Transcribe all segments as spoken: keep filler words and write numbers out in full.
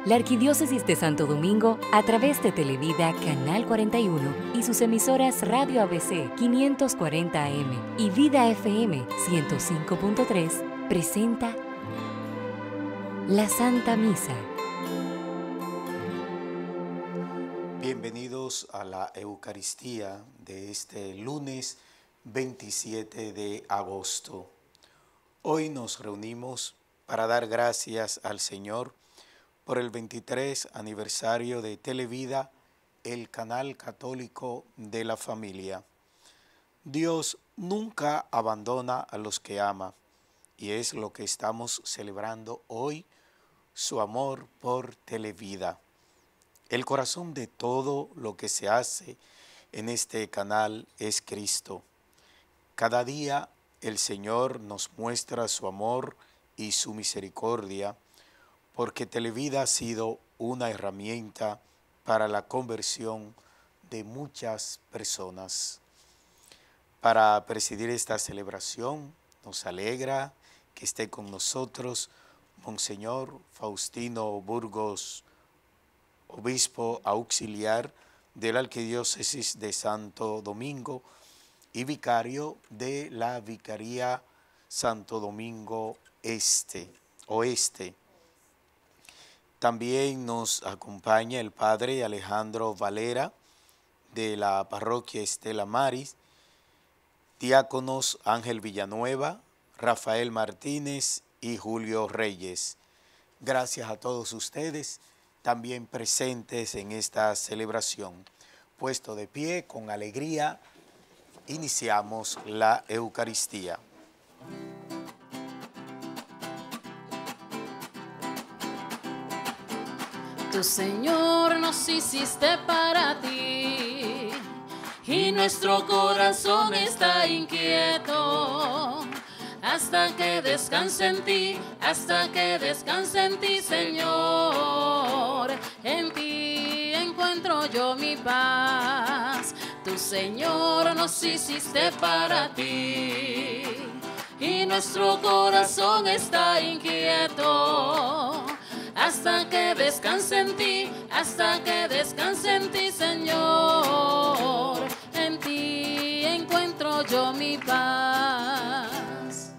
La Arquidiócesis de Santo Domingo, a través de Televida Canal cuarenta y uno y sus emisoras Radio A B C quinientos cuarenta A M y Vida F M ciento cinco punto tres, presenta la Santa Misa. Bienvenidos a la Eucaristía de este lunes veintisiete de agosto. Hoy nos reunimos para dar gracias al Señor por el veintitrés aniversario de Televida, el canal católico de la familia. Dios nunca abandona a los que ama, y es lo que estamos celebrando hoy, su amor por Televida. El corazón de todo lo que se hace en este canal es Cristo. Cada día el Señor nos muestra su amor y su misericordia, porque Televida ha sido una herramienta para la conversión de muchas personas. Para presidir esta celebración, nos alegra que esté con nosotros Monseñor Faustino Burgos, obispo auxiliar de la Arquidiócesis de Santo Domingo y vicario de la Vicaría Santo Domingo Este, Oeste. También nos acompaña el padre Alejandro Valera de la parroquia Estela Maris, diáconos Ángel Villanueva, Rafael Martínez y Julio Reyes. Gracias a todos ustedes también presentes en esta celebración. Puesto de pie, con alegría, iniciamos la Eucaristía. Tu Señor nos hiciste para ti y nuestro corazón está inquieto hasta que descanse en ti, hasta que descanse en ti, Señor. En ti encuentro yo mi paz. Tu Señor nos hiciste para ti y nuestro corazón está inquieto hasta que descanse en ti, hasta que descanse en ti, Señor. En ti encuentro yo mi paz.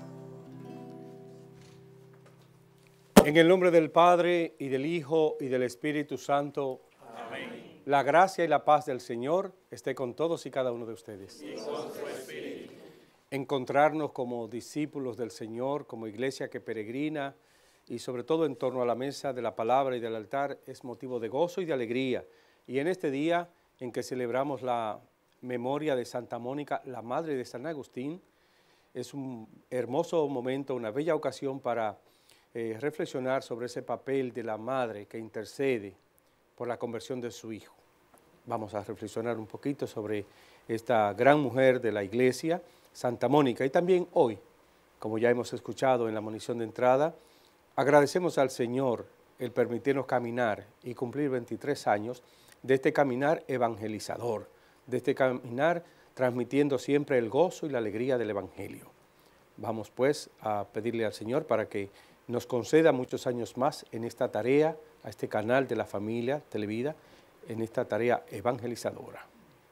En el nombre del Padre, y del Hijo, y del Espíritu Santo. Amén. La gracia y la paz del Señor esté con todos y cada uno de ustedes. Y con su espíritu. Encontrarnos como discípulos del Señor, como iglesia que peregrina, y sobre todo en torno a la mesa de la palabra y del altar, es motivo de gozo y de alegría. Y en este día en que celebramos la memoria de Santa Mónica, la madre de San Agustín, es un hermoso momento, una bella ocasión para eh, reflexionar sobre ese papel de la madre que intercede por la conversión de su hijo. Vamos a reflexionar un poquito sobre esta gran mujer de la iglesia, Santa Mónica, y también hoy, como ya hemos escuchado en la monición de entrada, agradecemos al Señor el permitirnos caminar y cumplir veintitrés años de este caminar evangelizador, de este caminar transmitiendo siempre el gozo y la alegría del Evangelio. Vamos pues a pedirle al Señor para que nos conceda muchos años más en esta tarea, a este canal de la familia Televida, en esta tarea evangelizadora.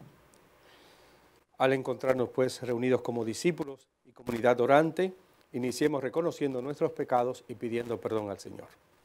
Al encontrarnos pues reunidos como discípulos y comunidad orante, iniciemos reconociendo nuestros pecados y pidiendo perdón al Señor.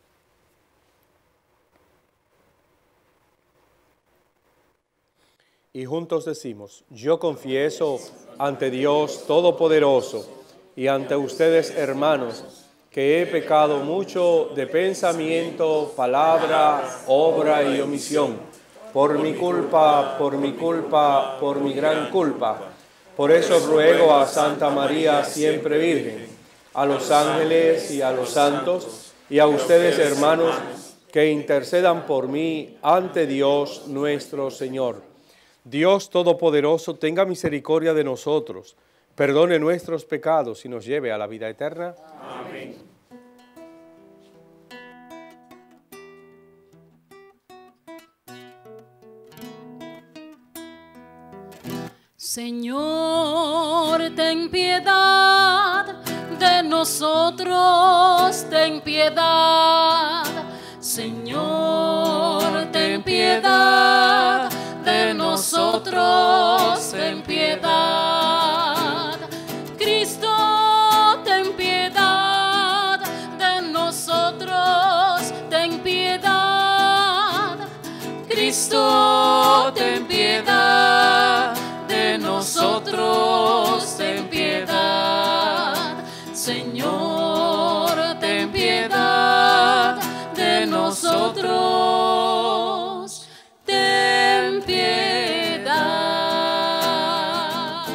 Y juntos decimos, yo confieso ante Dios Todopoderoso y ante ustedes, hermanos, que he pecado mucho de pensamiento, palabra, obra y omisión, por mi culpa, por mi culpa, por mi gran culpa. Por eso ruego a Santa María, siempre Virgen, a los ángeles y a los santos, y a ustedes, hermanos, que intercedan por mí ante Dios nuestro Señor. Dios Todopoderoso tenga misericordia de nosotros, perdone nuestros pecados y nos lleve a la vida eterna. Amén. Señor, ten piedad de nosotros, ten piedad, Señor. piedad de nosotros, ten piedad. Cristo, ten piedad de nosotros, ten piedad. Cristo, ten piedad de nosotros, ten piedad. Señor, ten piedad de nosotros, ten piedad.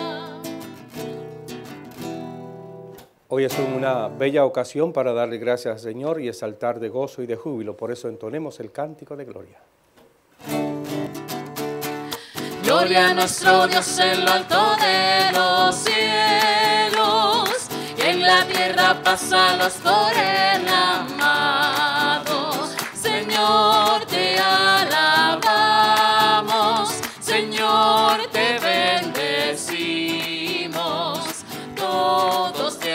Hoy es una bella ocasión para darle gracias al Señor y exaltar de gozo y de júbilo. Por eso entonemos el cántico de gloria. Gloria a nuestro Dios en lo alto de los cielos, y en la tierra pasalos por el amado. Señor, te alabamos, Señor, te bendecimos, todos te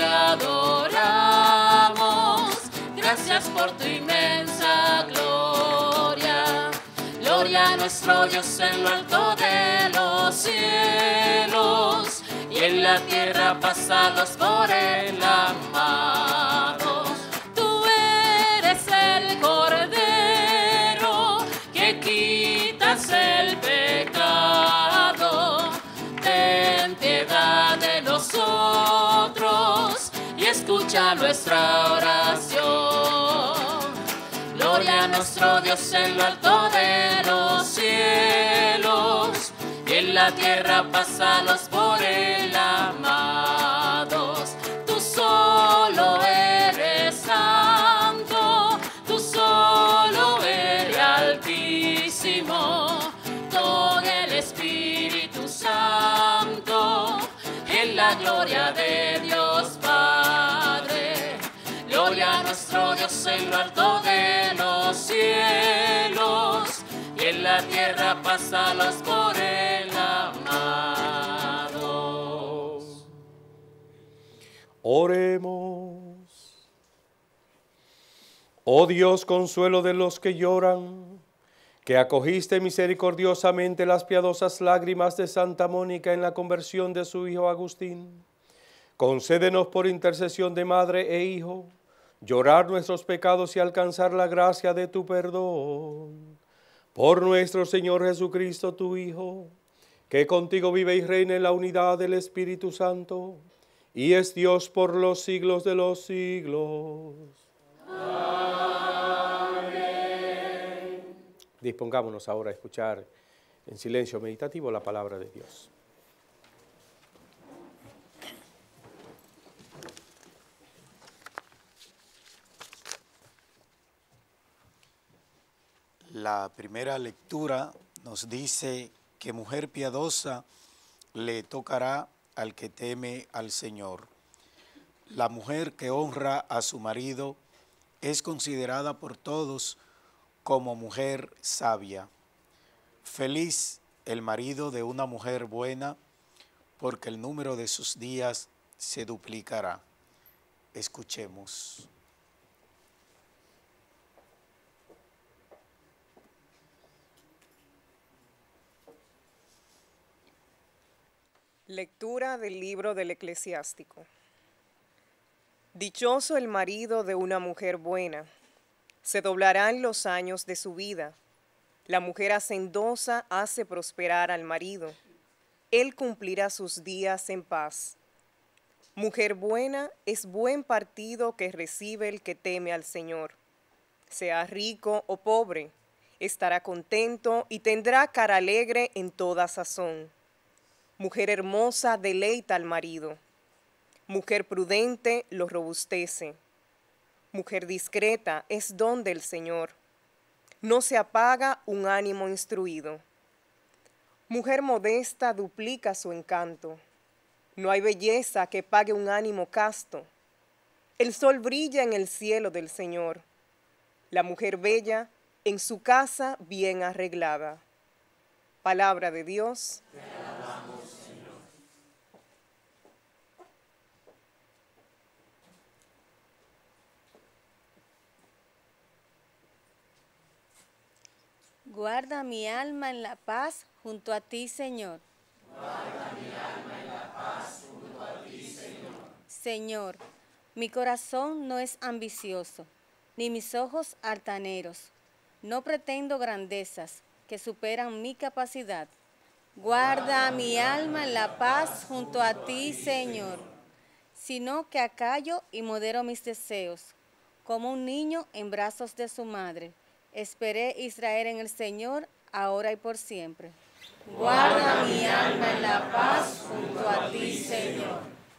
adoramos, gracias por tu inmensa gloria. Gloria a nuestro Dios en lo alto de los cielos, y en la tierra pasalos por el amado. Tú eres el Cordero que quitas el pecado. Ten piedad de nosotros y escucha nuestra oración. Gloria a nuestro Dios en lo alto de los cielos, y en la tierra pasalos por el amados. Tú solo eres santo, tú solo eres altísimo, con el Espíritu Santo, en la gloria de Dios Padre. Gloria a nuestro Dios en lo alto de los cielos, y en la tierra pasalos por el amado. Oremos. Oh Dios, consuelo de los que lloran, que acogiste misericordiosamente las piadosas lágrimas de Santa Mónica en la conversión de su hijo Agustín, concédenos por intercesión de madre e hijo llorar nuestros pecados y alcanzar la gracia de tu perdón. Por nuestro Señor Jesucristo, tu Hijo, que contigo vive y reina en la unidad del Espíritu Santo, y es Dios por los siglos de los siglos. Amén. Dispongámonos ahora a escuchar en silencio meditativo la palabra de Dios. La primera lectura nos dice que mujer piadosa le tocará al que teme al Señor. La mujer que honra a su marido es considerada por todos como mujer sabia. Feliz el marido de una mujer buena, porque el número de sus días se duplicará. Escuchemos. Lectura del libro del Eclesiástico. Dichoso el marido de una mujer buena, se doblarán los años de su vida. La mujer hacendosa hace prosperar al marido, él cumplirá sus días en paz. Mujer buena es buen partido que recibe el que teme al Señor. Sea rico o pobre, estará contento y tendrá cara alegre en toda sazón. Mujer hermosa deleita al marido. Mujer prudente lo robustece. Mujer discreta es don del Señor. No se apaga un ánimo instruido. Mujer modesta duplica su encanto. No hay belleza que pague un ánimo casto. El sol brilla en el cielo del Señor. La mujer bella en su casa bien arreglada. Palabra de Dios. Te alabamos, Señor. Guarda mi alma en la paz junto a ti, Señor. Guarda mi alma en la paz junto a ti, Señor. Señor, mi corazón no es ambicioso, ni mis ojos altaneros. No pretendo grandezas que superan mi capacidad. Guarda mi alma en la paz junto a ti, Señor. Sino que acallo y modero mis deseos, como un niño en brazos de su madre. Esperé Israel en el Señor, ahora y por siempre. Guarda mi alma en la paz junto a ti, Señor.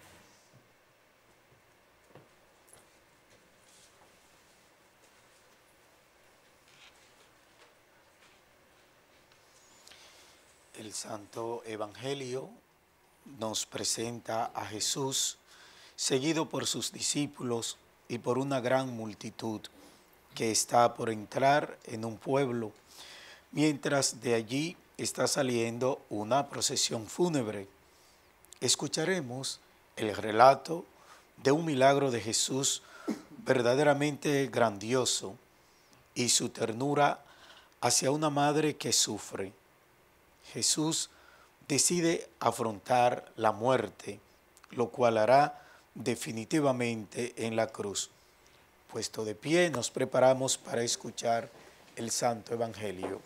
El Santo Evangelio nos presenta a Jesús seguido por sus discípulos y por una gran multitud que está por entrar en un pueblo, mientras de allí está saliendo una procesión fúnebre. Escucharemos el relato de un milagro de Jesús verdaderamente grandioso y su ternura hacia una madre que sufre. Jesús decide afrontar la muerte, lo cual hará definitivamente en la cruz. Puesto de pie, nos preparamos para escuchar el Santo Evangelio.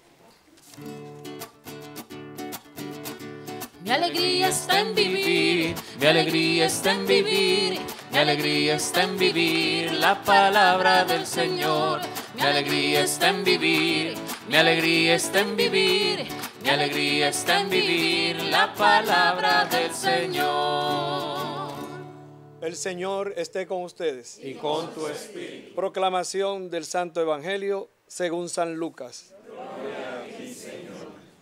Mi alegría está en vivir, mi alegría está en vivir, mi alegría está en vivir la palabra del Señor. Mi alegría está en vivir, mi alegría está en vivir, mi alegría está en vivir la palabra del Señor. El Señor esté con ustedes. Y con tu espíritu. Proclamación del Santo Evangelio según San Lucas. Gloria a ti, Señor.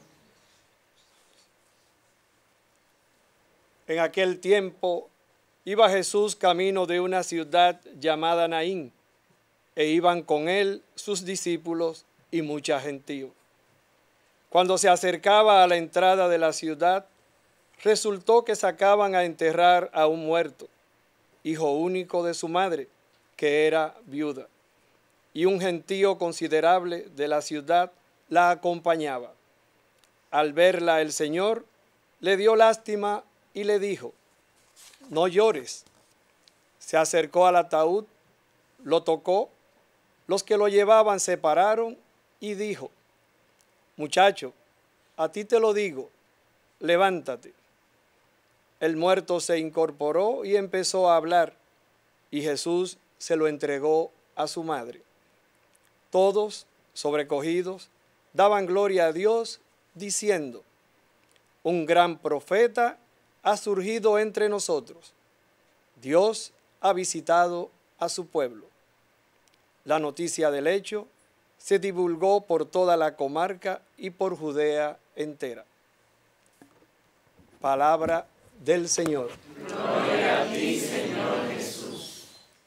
En aquel tiempo iba Jesús camino de una ciudad llamada Naín, e iban con él sus discípulos y mucha gentío. Cuando se acercaba a la entrada de la ciudad, resultó que sacaban a enterrar a un muerto, hijo único de su madre, que era viuda, y un gentío considerable de la ciudad la acompañaba. Al verla el Señor, le dio lástima y le dijo: no llores. Se acercó al ataúd, lo tocó, los que lo llevaban se pararon y dijo: muchacho, a ti te lo digo, levántate. El muerto se incorporó y empezó a hablar, y Jesús se lo entregó a su madre. Todos, sobrecogidos, daban gloria a Dios, diciendo: un gran profeta ha surgido entre nosotros. Dios ha visitado a su pueblo. La noticia del hecho se divulgó por toda la comarca y por Judea entera. Palabra del Señor. Gloria a ti, Señor Jesús.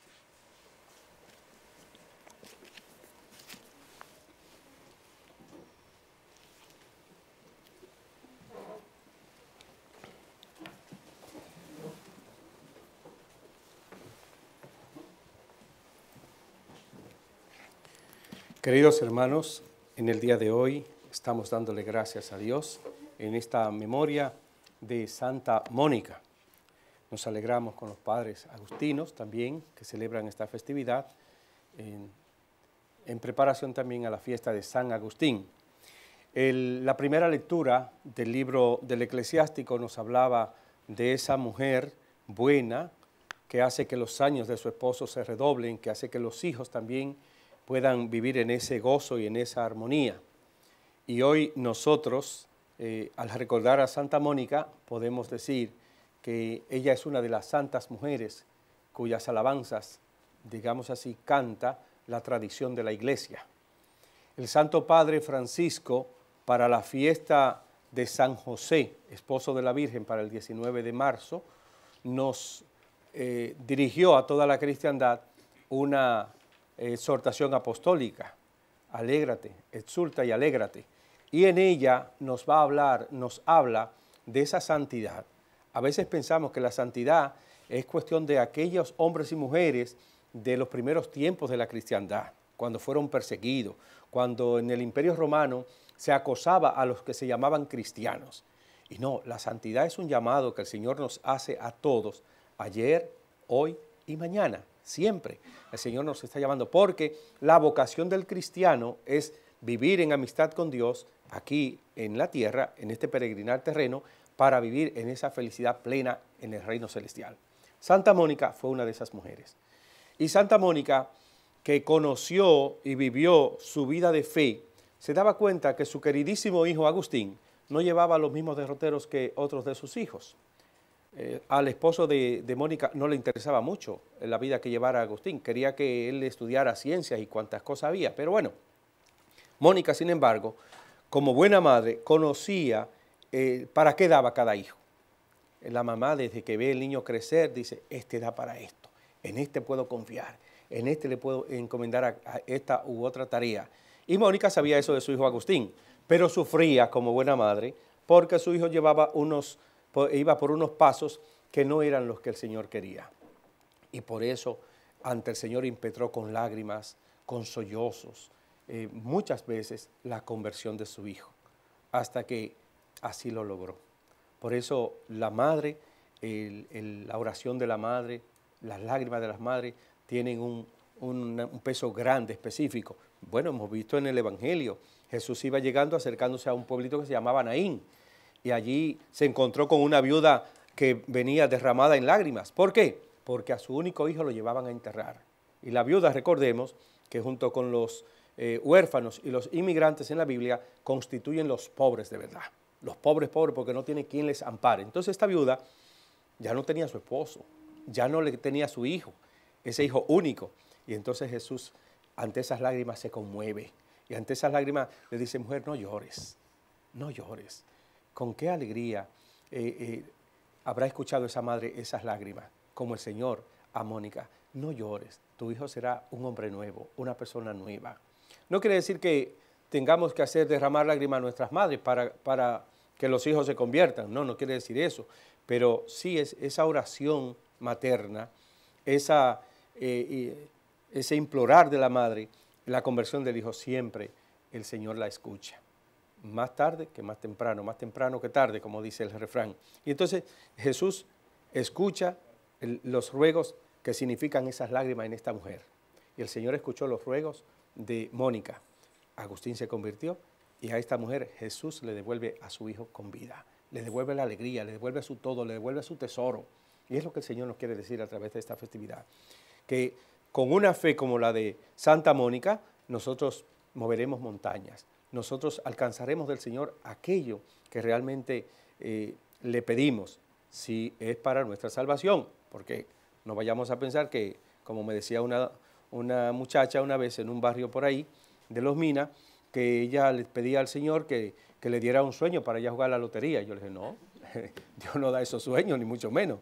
Queridos hermanos, en el día de hoy estamos dándole gracias a Dios en esta memoria de Santa Mónica. Nos alegramos con los padres agustinos también que celebran esta festividad en, en preparación también a la fiesta de San Agustín. El, la primera lectura del libro del Eclesiástico nos hablaba de esa mujer buena que hace que los años de su esposo se redoblen, que hace que los hijos también puedan vivir en ese gozo y en esa armonía. Y hoy nosotros, eh, al recordar a Santa Mónica, podemos decir que ella es una de las santas mujeres cuyas alabanzas, digamos así, canta la tradición de la Iglesia. El Santo Padre Francisco, para la fiesta de San José, esposo de la Virgen, para el diecinueve de marzo, nos eh, dirigió a toda la cristiandad una exhortación apostólica: alégrate, exulta y alégrate. Y en ella nos va a hablar, nos habla de esa santidad. A veces pensamos que la santidad es cuestión de aquellos hombres y mujeres de los primeros tiempos de la cristiandad, cuando fueron perseguidos, cuando en el Imperio Romano se acosaba a los que se llamaban cristianos. Y no, la santidad es un llamado que el Señor nos hace a todos, ayer, hoy y mañana, siempre. El Señor nos está llamando porque la vocación del cristiano es vivir en amistad con Dios aquí en la tierra, en este peregrinar terreno, para vivir en esa felicidad plena en el reino celestial. Santa Mónica fue una de esas mujeres. Y Santa Mónica, que conoció y vivió su vida de fe, se daba cuenta que su queridísimo hijo Agustín no llevaba los mismos derroteros que otros de sus hijos. Eh, al esposo de, de Mónica no le interesaba mucho la vida que llevara Agustín, quería que él estudiara ciencias y cuantas cosas había, pero bueno, Mónica, sin embargo, como buena madre, conocía eh, para qué daba cada hijo. La mamá, desde que ve el niño crecer, dice, este da para esto, en este puedo confiar, en este le puedo encomendar a, a esta u otra tarea. Y Mónica sabía eso de su hijo Agustín, pero sufría como buena madre porque su hijo llevaba unos, iba por unos pasos que no eran los que el Señor quería. Y por eso ante el Señor impetró con lágrimas, con sollozos, eh, muchas veces la conversión de su hijo, hasta que así lo logró. Por eso la madre, el, el, la oración de la madre, las lágrimas de las madres tienen un, un, un peso grande, específico. Bueno, hemos visto en el Evangelio, Jesús iba llegando, acercándose a un pueblito que se llamaba Naín, y allí se encontró con una viuda que venía derramada en lágrimas. ¿Por qué? Porque a su único hijo lo llevaban a enterrar. Y la viuda, recordemos, que junto con los eh, huérfanos y los inmigrantes en la Biblia, constituyen los pobres de verdad. Los pobres, pobres, porque no tiene quien les ampare. Entonces esta viuda ya no tenía a su esposo, ya no le tenía a su hijo, ese hijo único. Y entonces Jesús, ante esas lágrimas, se conmueve. Y ante esas lágrimas le dice, mujer, no llores, no llores. Con qué alegría eh, eh, habrá escuchado esa madre esas lágrimas, como el Señor a Mónica. No llores, tu hijo será un hombre nuevo, una persona nueva. No quiere decir que tengamos que hacer derramar lágrimas a nuestras madres para, para que los hijos se conviertan. No, no quiere decir eso. Pero sí es esa oración materna, esa, eh, ese implorar de la madre, la conversión del hijo, siempre el Señor la escucha. Más tarde que más temprano, más temprano que tarde, como dice el refrán. Y entonces Jesús escucha el, los ruegos que significan esas lágrimas en esta mujer. Y el Señor escuchó los ruegos de Mónica. Agustín se convirtió y a esta mujer Jesús le devuelve a su hijo con vida. Le devuelve la alegría, le devuelve su todo, le devuelve su tesoro. Y es lo que el Señor nos quiere decir a través de esta festividad. Que con una fe como la de Santa Mónica, nosotros moveremos montañas. Nosotros alcanzaremos del Señor aquello que realmente eh, le pedimos, si es para nuestra salvación. Porque no vayamos a pensar que, como me decía una, una muchacha una vez en un barrio por ahí, de Los Minas, que ella le pedía al Señor que, que le diera un sueño para ella jugar a la lotería. Y yo le dije, no, Dios no da esos sueños, ni mucho menos.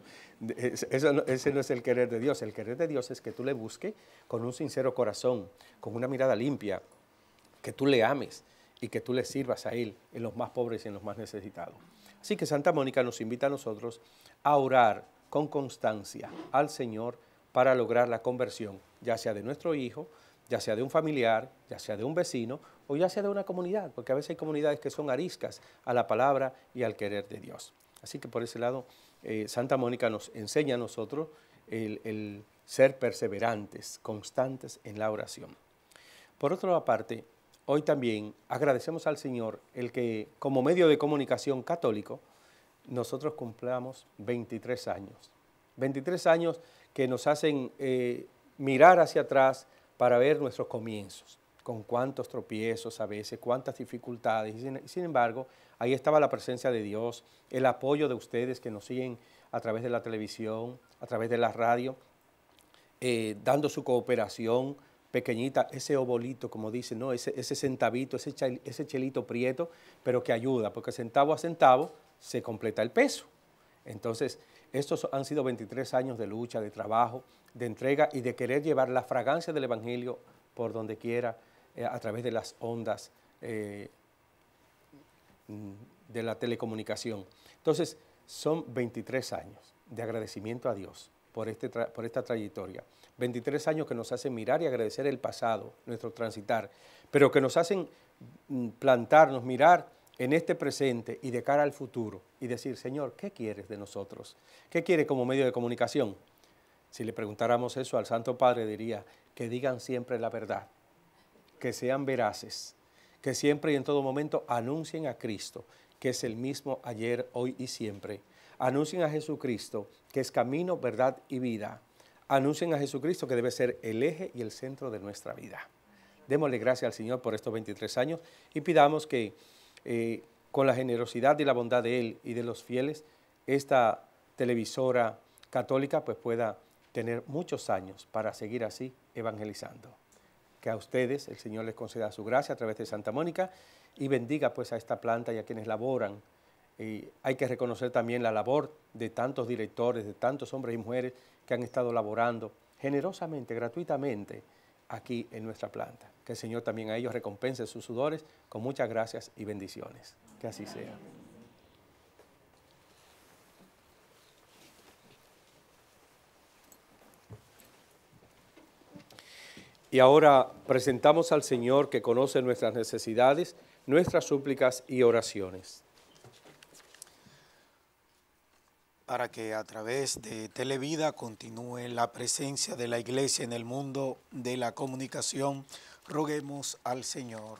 Eso no, ese no es el querer de Dios. El querer de Dios es que tú le busques con un sincero corazón, con una mirada limpia, que tú le ames y que tú le sirvas a Él en los más pobres y en los más necesitados. Así que Santa Mónica nos invita a nosotros a orar con constancia al Señor para lograr la conversión, ya sea de nuestro hijo, ya sea de un familiar, ya sea de un vecino o ya sea de una comunidad, porque a veces hay comunidades que son ariscas a la palabra y al querer de Dios. Así que por ese lado, eh, Santa Mónica nos enseña a nosotros el, el ser perseverantes, constantes en la oración. Por otra parte, hoy también agradecemos al Señor el que como medio de comunicación católico nosotros cumplamos veintitrés años. veintitrés años que nos hacen eh, mirar hacia atrás para ver nuestros comienzos, con cuántos tropiezos a veces, cuántas dificultades. Y sin, sin embargo, ahí estaba la presencia de Dios, el apoyo de ustedes que nos siguen a través de la televisión, a través de la radio, eh, dando su cooperación pequeñita, ese obolito, como dicen, ¿no? ese, ese centavito, ese, chel, ese chelito prieto, pero que ayuda, porque centavo a centavo se completa el peso. Entonces, estos han sido veintitrés años de lucha, de trabajo, de entrega y de querer llevar la fragancia del Evangelio por donde quiera, eh, a través de las ondas eh, de la telecomunicación. Entonces, son veintitrés años de agradecimiento a Dios por, este por esta trayectoria. veintitrés años que nos hacen mirar y agradecer el pasado, nuestro transitar, pero que nos hacen plantarnos, mirar en este presente y de cara al futuro y decir, Señor, ¿qué quieres de nosotros? ¿Qué quieres como medio de comunicación? Si le preguntáramos eso al Santo Padre, diría que digan siempre la verdad, que sean veraces, que siempre y en todo momento anuncien a Cristo, que es el mismo ayer, hoy y siempre. Anuncien a Jesucristo, que es camino, verdad y vida. Anuncien a Jesucristo, que debe ser el eje y el centro de nuestra vida. Démosle gracias al Señor por estos veintitrés años y pidamos que eh, con la generosidad y la bondad de Él y de los fieles, esta televisora católica pues pueda tener muchos años para seguir así evangelizando. Que a ustedes el Señor les conceda su gracia a través de Santa Mónica y bendiga pues a esta planta y a quienes laboran. Y hay que reconocer también la labor de tantos directores, de tantos hombres y mujeres que han estado laborando generosamente, gratuitamente aquí en nuestra planta. Que el Señor también a ellos recompense sus sudores con muchas gracias y bendiciones. Que así sea. Y ahora presentamos al Señor que conoce nuestras necesidades, nuestras súplicas y oraciones. Para que a través de Televida continúe la presencia de la Iglesia en el mundo de la comunicación, roguemos al Señor.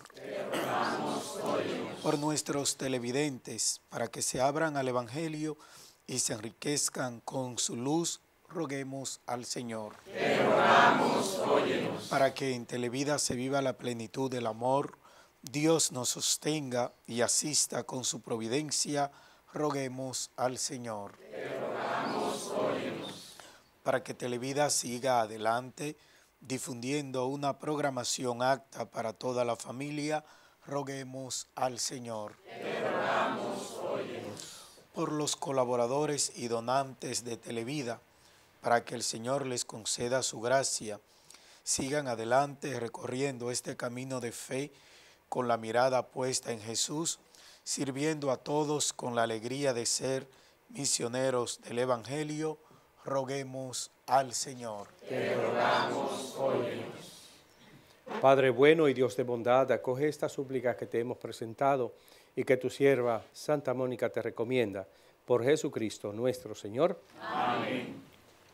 Por nuestros televidentes, para que se abran al Evangelio y se enriquezcan con su luz, roguemos al Señor. Te rogamos, óyenos. Para que en Televida se viva la plenitud del amor, Dios nos sostenga y asista con su providencia, roguemos al Señor. Te rogamos, óyenos. Para que Televida siga adelante, difundiendo una programación apta para toda la familia, roguemos al Señor. Te rogamos, óyenos. Por los colaboradores y donantes de Televida, para que el Señor les conceda su gracia, sigan adelante recorriendo este camino de fe con la mirada puesta en Jesús, sirviendo a todos con la alegría de ser misioneros del Evangelio, roguemos al Señor. Te rogamos, óyenos. Padre bueno y Dios de bondad, acoge esta súplica que te hemos presentado y que tu sierva Santa Mónica te recomienda. Por Jesucristo nuestro Señor. Amén.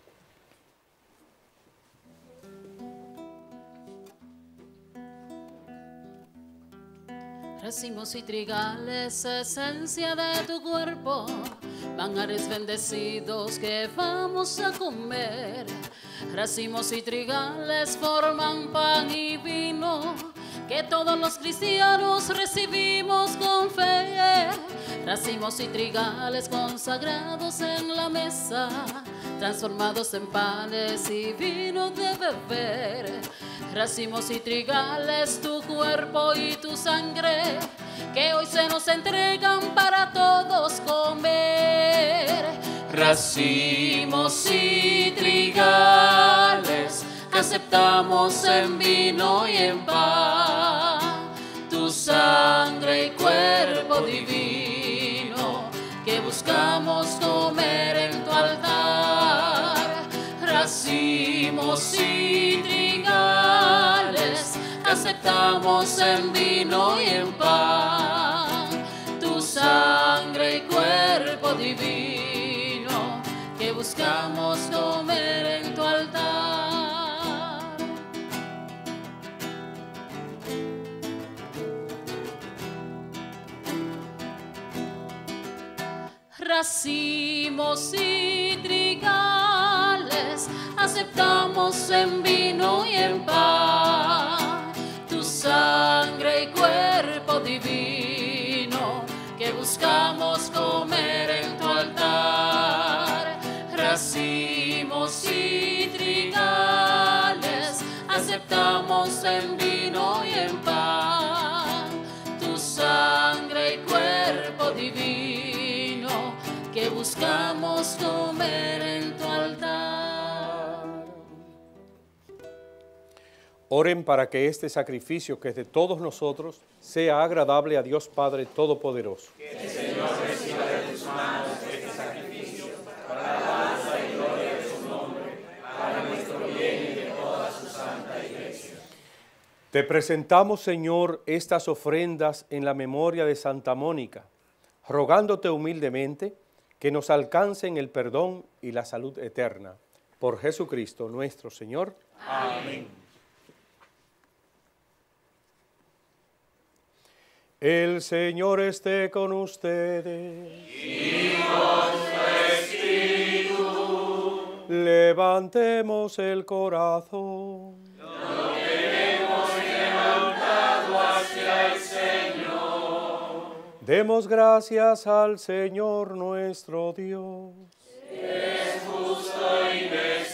Racimos y trigales, esencia de tu cuerpo, manjares bendecidos que vamos a comer. Racimos y trigales forman pan y vino, que todos los cristianos recibimos con fe. Racimos y trigales consagrados en la mesa, transformados en panes y vino de beber. Racimos y trigales, tu cuerpo y tu sangre, que hoy se nos entregan para todos comer. Racimos y trigales, que aceptamos en vino y en pan, tu sangre y cuerpo divino, que buscamos comer en tu altar. Racimos y trigales, aceptamos en vino y en pan, tu sangre y cuerpo divino, que buscamos comer en tu altar. Racimos y trigales, aceptamos en vino y en pan, tu sangre y cuerpo divino, que buscamos comer en tu altar. Racimos y trigales, aceptamos en vino y en pan, tu sangre y cuerpo divino, que buscamos comer en tu altar. Oren para que este sacrificio que es de todos nosotros sea agradable a Dios Padre Todopoderoso. Que el Señor reciba de tus manos este sacrificio para la alabanza y gloria de su nombre, para nuestro bien y de toda su santa iglesia. Oremos para que este sacrificio que es de todos nosotros sea agradable a Dios Padre Todopoderoso. Que el Señor reciba de tus manos este sacrificio para la alabanza y gloria de su nombre, para nuestro bien y de toda su santa iglesia. Te presentamos, Señor, estas ofrendas en la memoria de Santa Mónica, rogándote humildemente que nos alcancen el perdón y la salud eterna. Por Jesucristo nuestro Señor. Amén. El Señor esté con ustedes. Y con su espíritu. Levantemos el corazón. Lo tenemos levantado hacia el Señor. Demos gracias al Señor nuestro Dios. Es justo y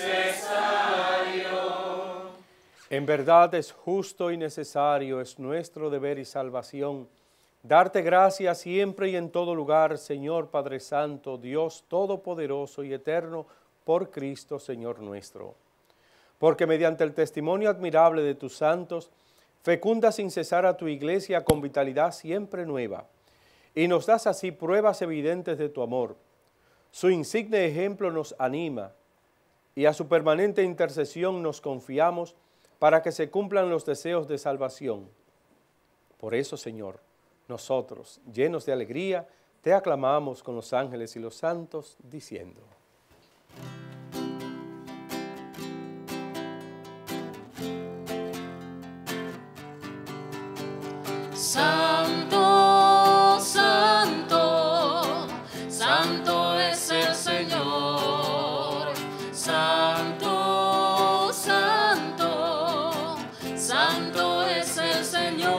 necesario. En verdad es justo y necesario, es nuestro deber y salvación, darte gracias siempre y en todo lugar, Señor Padre Santo, Dios Todopoderoso y Eterno, por Cristo, Señor nuestro. Porque mediante el testimonio admirable de tus santos, fecunda sin cesar a tu iglesia con vitalidad siempre nueva, y nos das así pruebas evidentes de tu amor. Su insigne ejemplo nos anima, y a su permanente intercesión nos confiamos para que se cumplan los deseos de salvación. Por eso, Señor, nosotros, llenos de alegría, te aclamamos con los ángeles y los santos, diciendo: Santo, santo, santo es el Señor. Santo, santo, santo es el Señor.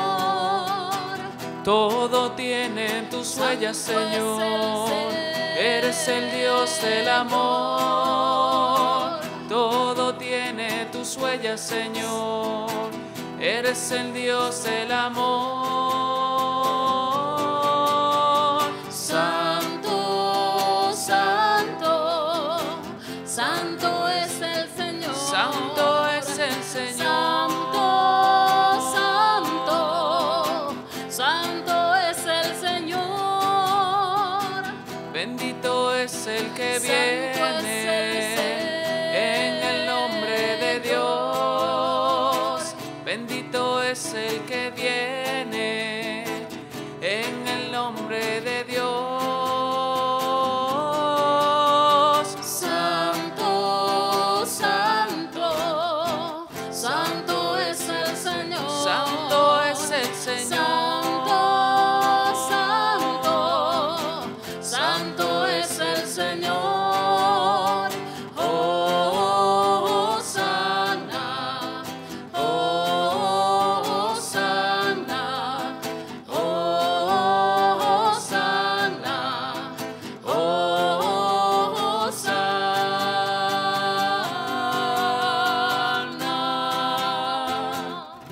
Todo tiene tus huellas, Señor. Eres el Dios del amor. Todo tiene tus huellas, Señor. Eres el Dios del amor. Santo, santo, santo es el Señor. Santo es el Señor. Santo, santo, santo es el Señor. Bendito es el que viene en el nombre de Dios. Bendito es el que viene en el nombre de Dios. Santo, santo, santo es el Señor. Santo es el Señor. Santo, santo, santo es el Señor. Oh, sana, oh, sana, oh, sana, oh, sana.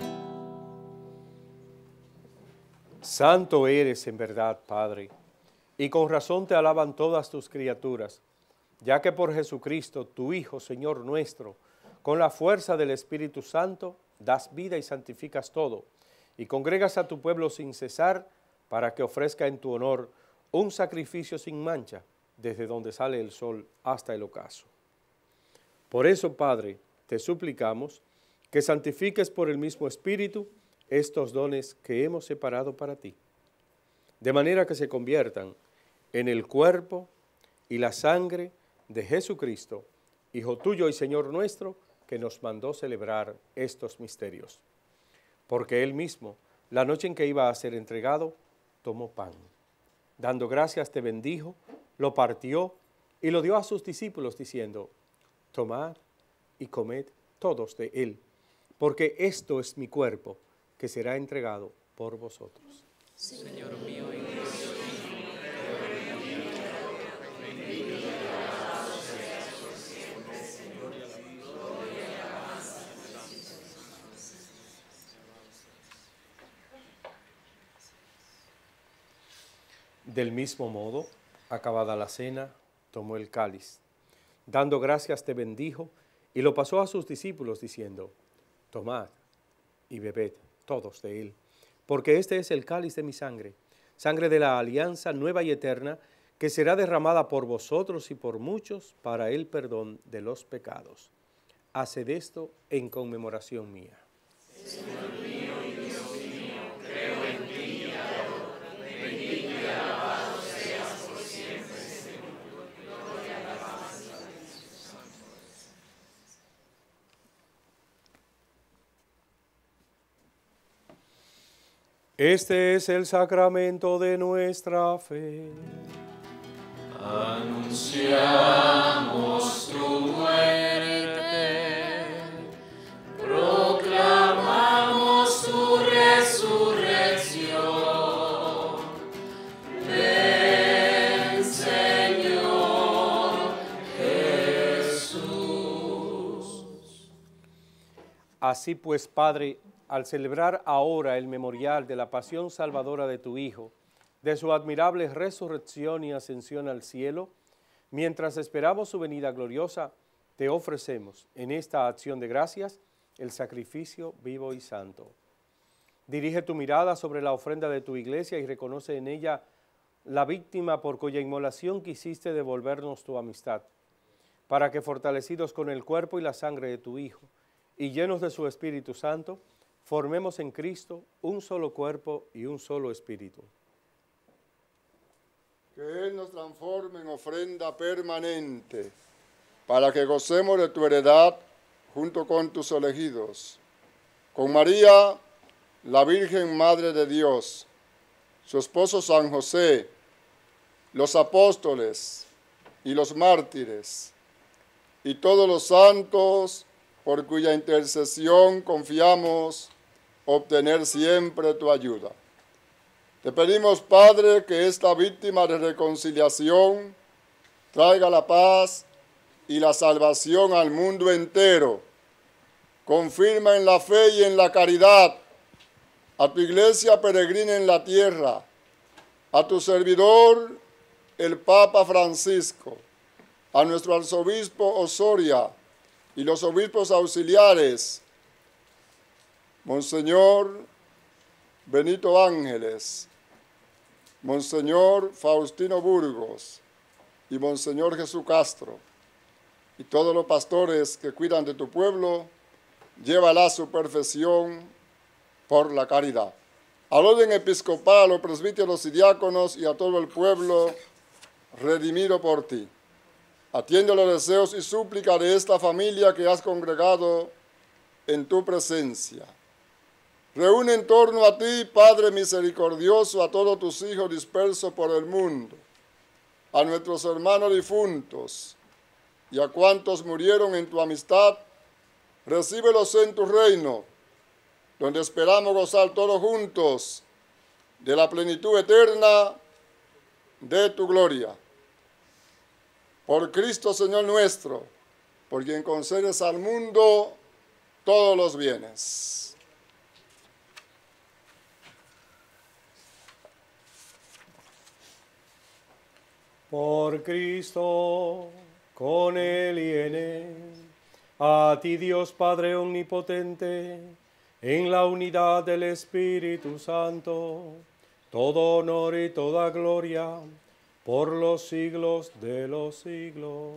Santo eres en verdad, Padre, y con razón te alaban todas tus criaturas, ya que por Jesucristo, tu Hijo, Señor nuestro, con la fuerza del Espíritu Santo, das vida y santificas todo, y congregas a tu pueblo sin cesar, para que ofrezca en tu honor un sacrificio sin mancha, desde donde sale el sol hasta el ocaso. Por eso, Padre, te suplicamos que santifiques por el mismo Espíritu estos dones que hemos separado para ti, de manera que se conviertan en el cuerpo y la sangre de Jesucristo, Hijo tuyo y Señor nuestro, que nos mandó celebrar estos misterios. Porque Él mismo, la noche en que iba a ser entregado, tomó pan. Dando gracias te bendijo, lo partió y lo dio a sus discípulos, diciendo: tomad y comed todos de él, porque esto es mi cuerpo, que será entregado por vosotros. Señor mío y Dios mío. Del mismo modo, acabada la cena, tomó el cáliz. Dando gracias te bendijo y lo pasó a sus discípulos diciendo: tomad y bebed todos de él, porque este es el cáliz de mi sangre, sangre de la alianza nueva y eterna, que será derramada por vosotros y por muchos para el perdón de los pecados. Haced esto en conmemoración mía. Señor mío y Dios mío, creo en ti y te adoro. Bendito y alabado seas por siempre, Señor. Gloria a la paz y a la Este es el sacramento de nuestra fe. Anunciamos tu muerte, proclamamos tu resurrección. Ven, Señor Jesús. Así pues, Padre, al celebrar ahora el memorial de la pasión salvadora de tu Hijo, de su admirable resurrección y ascensión al cielo, mientras esperamos su venida gloriosa, te ofrecemos en esta acción de gracias el sacrificio vivo y santo. Dirige tu mirada sobre la ofrenda de tu iglesia y reconoce en ella la víctima por cuya inmolación quisiste devolvernos tu amistad, para que fortalecidos con el cuerpo y la sangre de tu Hijo y llenos de su Espíritu Santo, formemos en Cristo un solo cuerpo y un solo espíritu. Que Él nos transforme en ofrenda permanente, para que gocemos de tu heredad junto con tus elegidos. Con María, la Virgen Madre de Dios, su esposo San José, los apóstoles y los mártires, y todos los santos, por cuya intercesión confiamos obtener siempre tu ayuda. Te pedimos, Padre, que esta víctima de reconciliación traiga la paz y la salvación al mundo entero. Confirma en la fe y en la caridad a tu iglesia peregrina en la tierra, a tu servidor, el Papa Francisco, a nuestro arzobispo Osoria y los obispos auxiliares, Monseñor Benito Ángeles, Monseñor Faustino Burgos y Monseñor Jesús Castro, y todos los pastores que cuidan de tu pueblo, llévala a su perfección por la caridad. Al orden episcopal, a los presbíteros y diáconos y a todo el pueblo redimido por ti. Atiende los deseos y súplicas de esta familia que has congregado en tu presencia. Reúne en torno a ti, Padre misericordioso, a todos tus hijos dispersos por el mundo, a nuestros hermanos difuntos y a cuantos murieron en tu amistad. Recíbelos en tu reino, donde esperamos gozar todos juntos de la plenitud eterna de tu gloria. Por Cristo Señor nuestro, por quien concedes al mundo todos los bienes. Por Cristo, con Él y en Él, a ti Dios Padre Omnipotente, en la unidad del Espíritu Santo, todo honor y toda gloria, por los siglos de los siglos.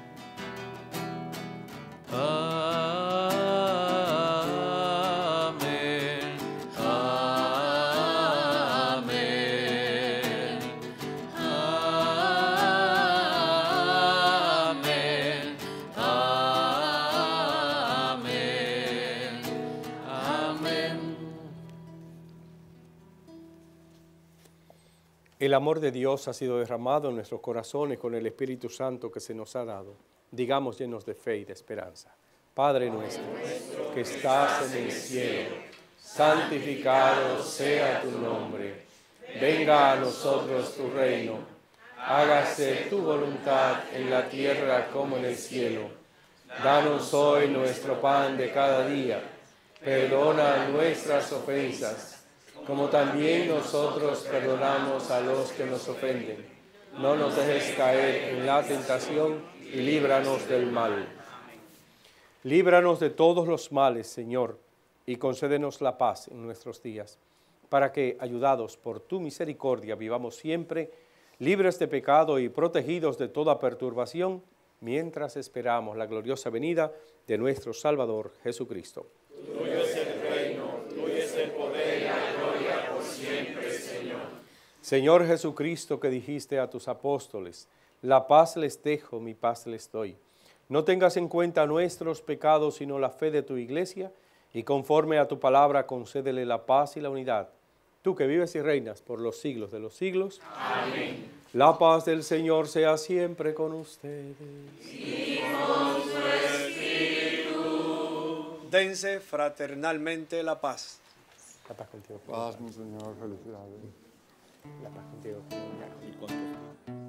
Amén. Amén. Amén. Amén. Amén. El amor de Dios ha sido derramado en nuestros corazones con el Espíritu Santo que se nos ha dado. Digamos llenos de fe y de esperanza. Padre nuestro, que estás en el cielo, santificado sea tu nombre. Venga a nosotros tu reino. Hágase tu voluntad en la tierra como en el cielo. Danos hoy nuestro pan de cada día. Perdona nuestras ofensas, como también nosotros perdonamos a los que nos ofenden. No nos dejes caer en la tentación y líbranos del mal. Líbranos de todos los males, Señor, y concédenos la paz en nuestros días, para que, ayudados por tu misericordia, vivamos siempre libres de pecado y protegidos de toda perturbación, mientras esperamos la gloriosa venida de nuestro Salvador Jesucristo. Tuyo es el reino, Señor Jesucristo, que dijiste a tus apóstoles, la paz les dejo, mi paz les doy. No tengas en cuenta nuestros pecados, sino la fe de tu iglesia, y conforme a tu palabra concédele la paz y la unidad. Tú que vives y reinas por los siglos de los siglos. Amén. La paz del Señor sea siempre con ustedes. Y con su espíritu. Dense fraternalmente la paz. La paz contigo. Paz, mi Señor, felicidades. La paz contigo. Y con tu espíritu.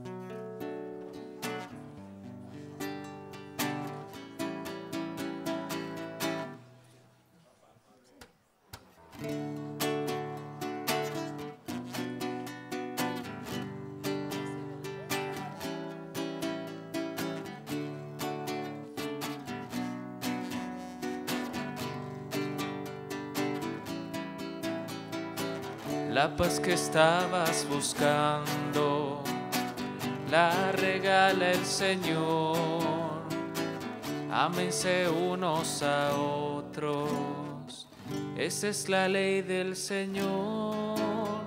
La paz que estabas buscando, la regala el Señor. Ámense unos a otros, esa es la ley del Señor.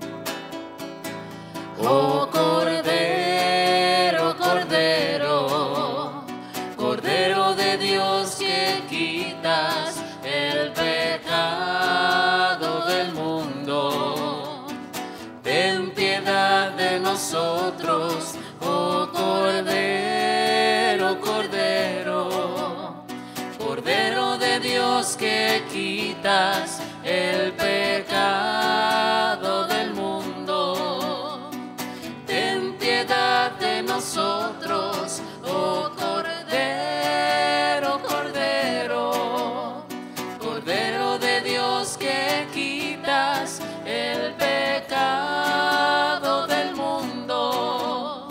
Oh Cordero, Cordero, Cordero de Dios que quitas el pecado del mundo, ten piedad de nosotros, oh Cordero, Cordero, Cordero de Dios que quitas el pecado del mundo, ten piedad de nosotros, oh Cordero, Cordero, Cordero de Dios que quitas el pecado del mundo,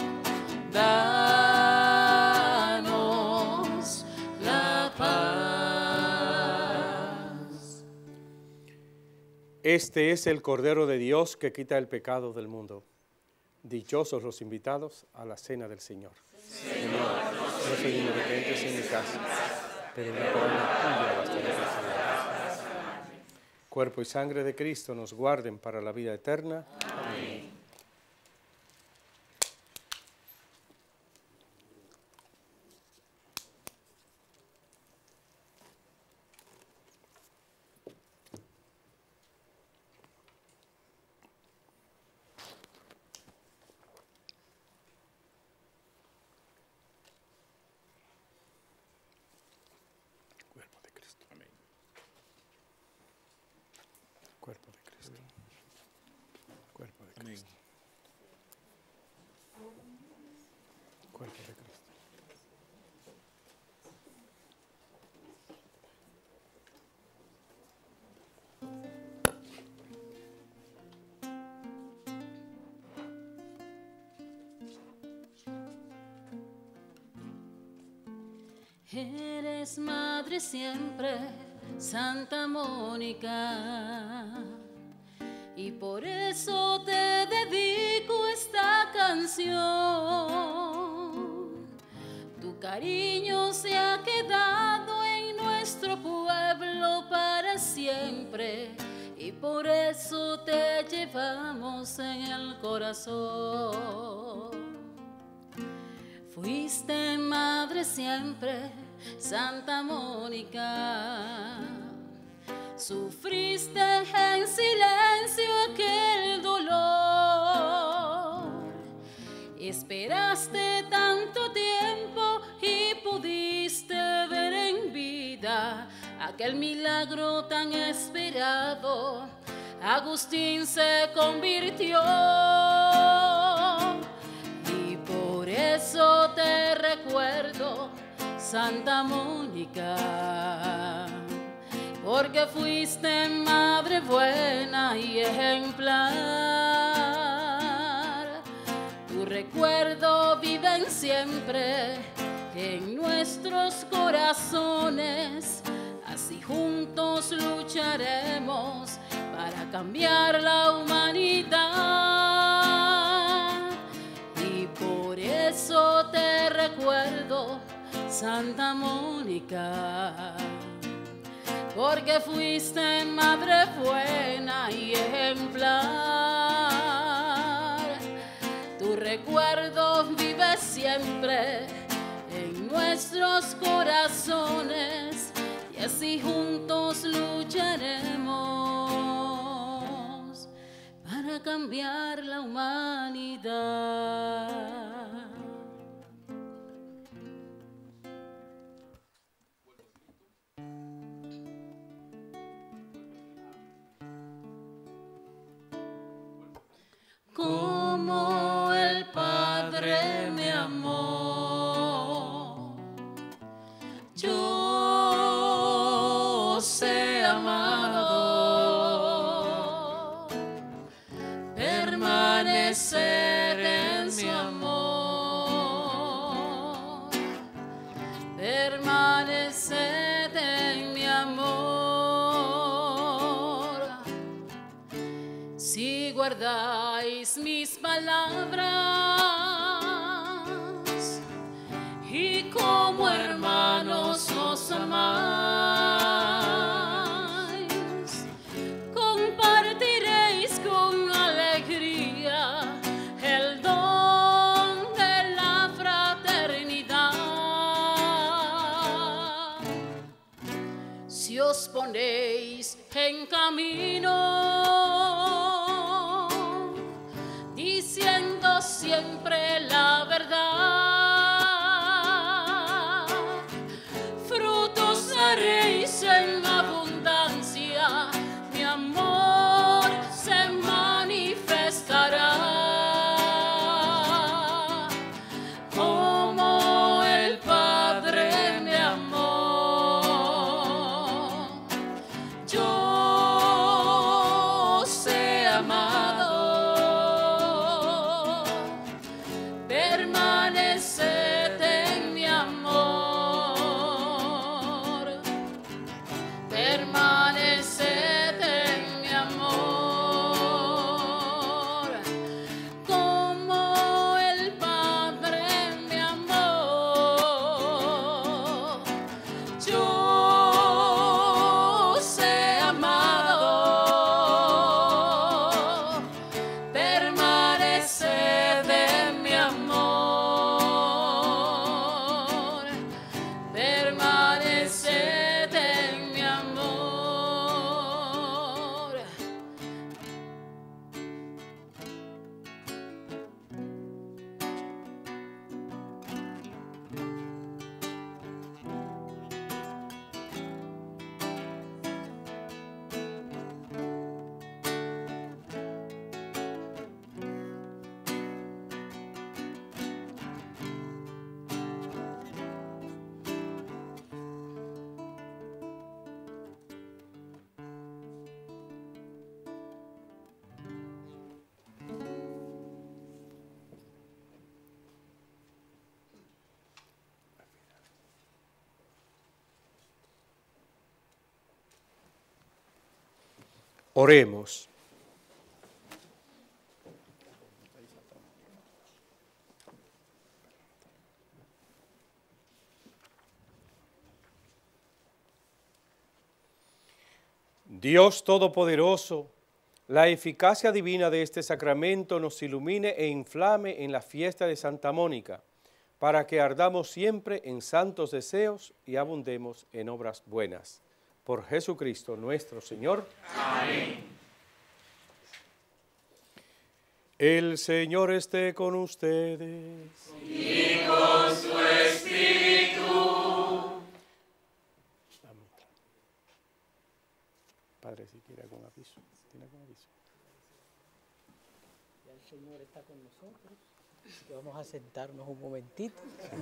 danos la paz. Este es el Cordero de Dios que quita el pecado del mundo. Dichosos los invitados a la cena del Señor. Señor, no soy digno de que entres en mi casa, pero una palabra tuya bastará para salvarme. Cuerpo y sangre de Cristo nos guarden para la vida eterna. Amén. Cuerpo de Cristo. Amén. Cuerpo de Cristo. Cuerpo de Cristo. Cuerpo de Cristo. Eres madre siempre, Santa Mónica, y por eso te dedico esta canción. Tu cariño se ha quedado en nuestro pueblo para siempre, y por eso te llevamos en el corazón. Fuiste madre siempre, Santa Mónica, sufriste en silencio aquel dolor, esperaste tanto tiempo y pudiste ver en vida aquel milagro tan esperado. Agustín se convirtió y por eso te recuerdo, Santa Mónica, porque fuiste madre buena y ejemplar. Tu recuerdo vive siempre en nuestros corazones, así juntos lucharemos para cambiar la humanidad. Y por eso te recuerdo, Santa Mónica, porque fuiste madre buena y ejemplar. siempre en nuestros corazones, y así juntos lucharemos para cambiar la humanidad. Como el Padre me amó, yo sé amado, permanecer en su amor, permanecer en mi amor. Si guardáis mis palabras y como hermanos os amáis, compartiréis con alegría el don de la fraternidad. Si os ponéis en camino diciendo siempre la verdad, frutos daréis en abundancia, mi amor se manifestará. Como el Padre me amó, yo sé amado, permaneced en mi amor, permaneced en mi amor. Como el Padre me amó, yo sé amado, permaneced en mi amor, permaneced en mi amor. Oremos. Dios Todopoderoso, la eficacia divina de este sacramento nos ilumine e inflame en la fiesta de Santa Mónica, para que ardamos siempre en santos deseos y abundemos en obras buenas. Por Jesucristo nuestro Señor. Amén. El Señor esté con ustedes. Y con su espíritu. Padre, si quiere algún aviso. ¿Tiene algún aviso? Ya el Señor está con nosotros. Vamos a sentarnos un momentito.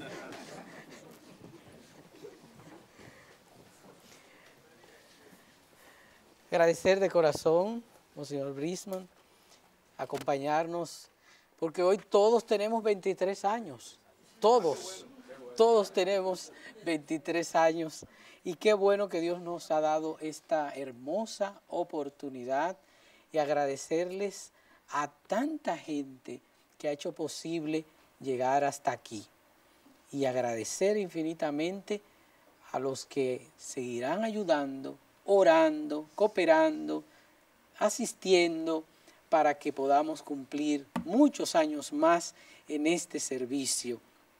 Agradecer de corazón, Monseñor Brisman, acompañarnos, porque hoy todos tenemos veintitrés años, todos, todos tenemos veintitrés años, y qué bueno que Dios nos ha dado esta hermosa oportunidad, y agradecerles a tanta gente que ha hecho posible llegar hasta aquí, y agradecer infinitamente a los que seguirán ayudando, orando, cooperando, asistiendo, para que podamos cumplir muchos años más en este servicio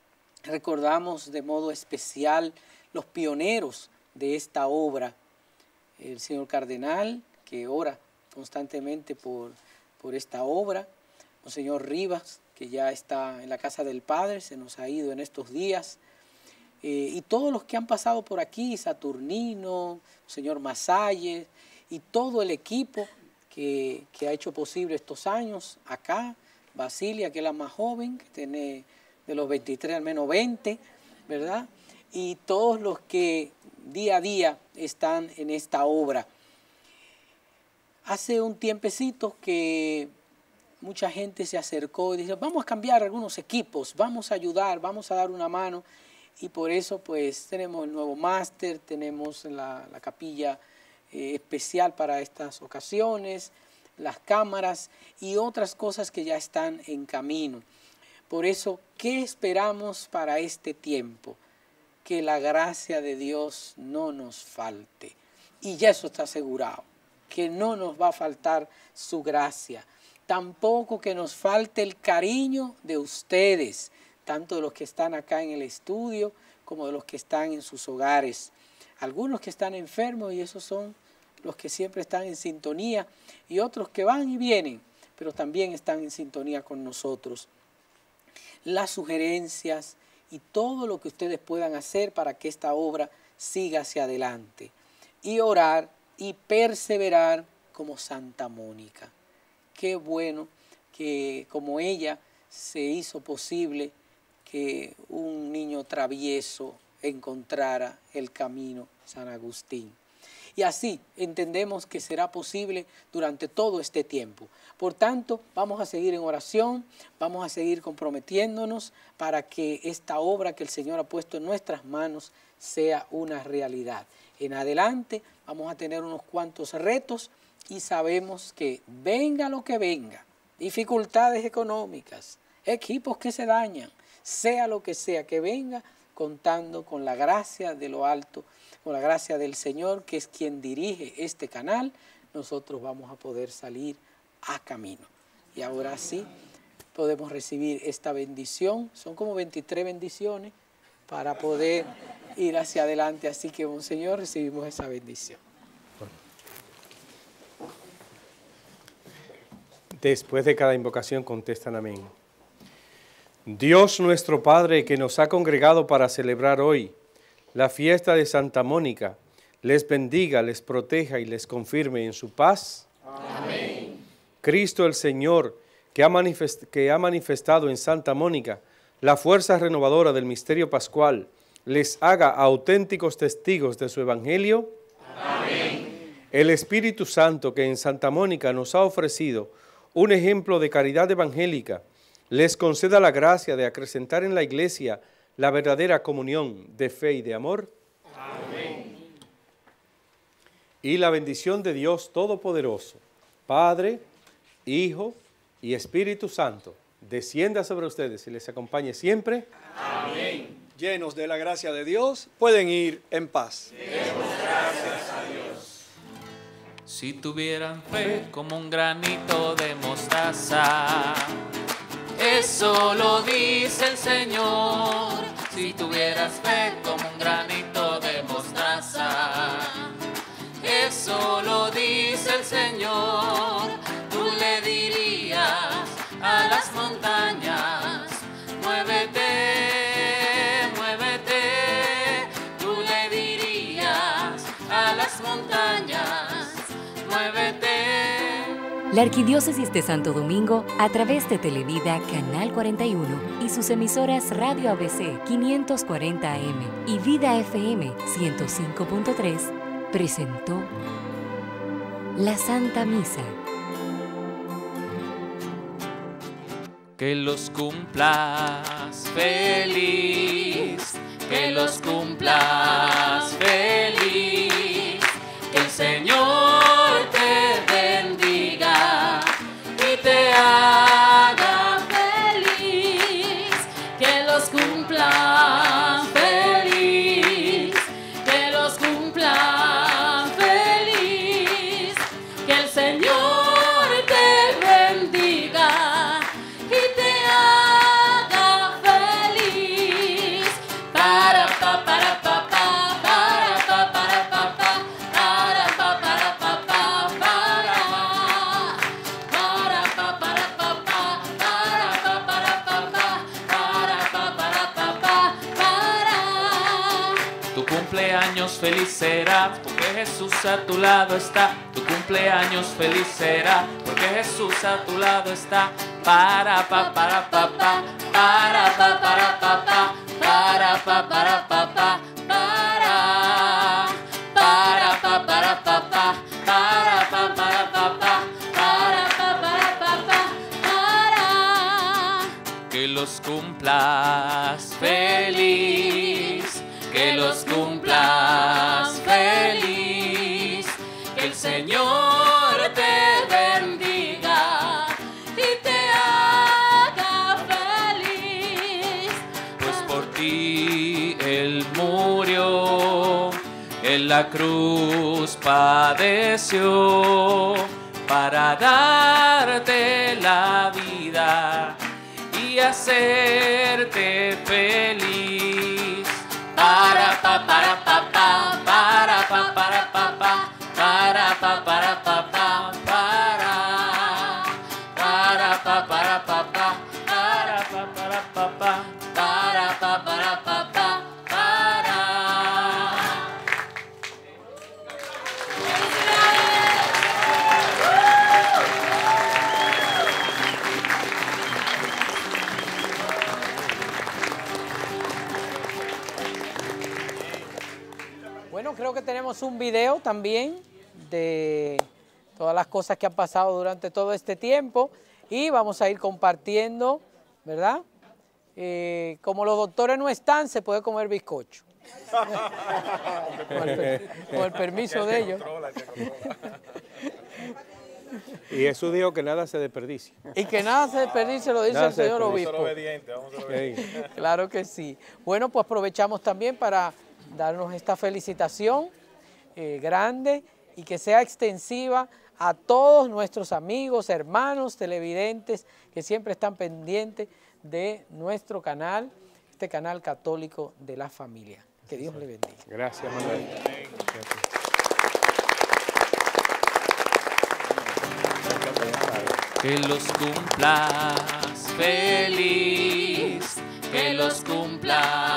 recordamos de modo especial los pioneros de esta obra, el señor cardenal, que ora constantemente por, por esta obra, el señor Rivas, que ya está en la casa del Padre, se nos ha ido en estos días, eh, y todos los que han pasado por aquí, Saturnino, el señor Masalles, y todo el equipo que, que ha hecho posible estos años acá, Basilia, que es la más joven, que tiene de los veintitrés al menos veinte, ¿verdad? Y todos los que día a día están en esta obra. Hace un tiempecito que mucha gente se acercó y dijo, vamos a cambiar algunos equipos, vamos a ayudar, vamos a dar una mano. Y por eso pues tenemos el nuevo máster, tenemos la, la capilla eh, especial para estas ocasiones, las cámaras y otras cosas que ya están en camino. Por eso, ¿qué esperamos para este tiempo? Que la gracia de Dios no nos falte. Y ya eso está asegurado, que no nos va a faltar su gracia. Tampoco que nos falte el cariño de ustedes, tanto de los que están acá en el estudio como de los que están en sus hogares. Algunos que están enfermos y esos son los que siempre están en sintonía, y otros que van y vienen, pero también están en sintonía con nosotros. Las sugerencias y todo lo que ustedes puedan hacer para que esta obra siga hacia adelante. Y orar y perseverar como Santa Mónica. Qué bueno que como ella se hizo posible que un niño travieso encontrara el camino San Agustín. Y así entendemos que será posible durante todo este tiempo. Por tanto, vamos a seguir en oración, vamos a seguir comprometiéndonos para que esta obra que el Señor ha puesto en nuestras manos sea una realidad. En adelante vamos a tener unos cuantos retos y sabemos que venga lo que venga, dificultades económicas, equipos que se dañan, sea lo que sea que venga, contando con la gracia de lo alto, con la gracia del Señor, que es quien dirige este canal, nosotros vamos a poder salir a camino. Y ahora sí, podemos recibir esta bendición. Son como veintitrés bendiciones para poder ir hacia adelante. Así que, Monseñor, recibimos esa bendición. Después de cada invocación contestan amén. Dios nuestro Padre, que nos ha congregado para celebrar hoy la fiesta de Santa Mónica, les bendiga, les proteja y les confirme en su paz. Amén. Cristo el Señor, que ha, manifest- que ha manifestado en Santa Mónica la fuerza renovadora del misterio pascual, les haga auténticos testigos de su evangelio. Amén. El Espíritu Santo, que en Santa Mónica nos ha ofrecido un ejemplo de caridad evangélica, les conceda la gracia de acrecentar en la Iglesia la verdadera comunión de fe y de amor. Amén. Y la bendición de Dios Todopoderoso, Padre, Hijo y Espíritu Santo, descienda sobre ustedes y les acompañe siempre. Amén. Llenos de la gracia de Dios, pueden ir en paz. Demos gracias a Dios. Si tuvieran fe como un granito de mostaza, eso lo dice el Señor. Si tuvieras fe como un granito de mostaza, eso lo dice el Señor. Tú le dirías a las montañas, muévete, muévete. Tú le dirías a las montañas, muévete. La Arquidiócesis de Santo Domingo, a través de Televida Canal cuarenta y uno y sus emisoras Radio A B C quinientos cuarenta A M y Vida F M ciento cinco punto tres, presentó la Santa Misa. Que los cumplas feliz, que los cumplas feliz, que el Señor te bendiga y te haga feliz, que los cumplas feliz, que los cumplas feliz, que el Señor te bendiga y te haga feliz. cumpleaños feliz será, porque Jesús a tu lado está. Tu cumpleaños feliz será, porque Jesús a tu lado está. Para pa para pa pa, para pa para pa pa, para pa para pa pa, para para pa para pa pa, para pa para pa pa, para pa para pa pa, para que los cumplas feliz, que los cumplas feliz, que el Señor te bendiga y te haga feliz, pues por ti Él murió, en la cruz padeció, para darte la vida y hacerte feliz. Para pa para pa pa, para pa para pa pa, para pa para pa pa, para para pa para pa pa, para pa para pa pa, para pa para pa pa, para. Bueno, creo que tenemos un video también de todas las cosas que han pasado durante todo este tiempo y vamos a ir compartiendo, ¿verdad? Eh, como los doctores no están, se puede comer bizcocho. con, el, con el permiso de ellos. Y Jesús dijo que nada se desperdicie. Y que nada se desperdicie, lo dice Nada el señor desperdicie. obispo. Vamos a ver. Claro que sí. Bueno, pues aprovechamos también para darnos esta felicitación eh, grande y que sea extensiva a todos nuestros amigos, hermanos, televidentes que siempre están pendientes de nuestro canal, este canal católico de la familia. Que Dios le bendiga. Gracias, Manuel. Que los cumplas feliz, que los cumplas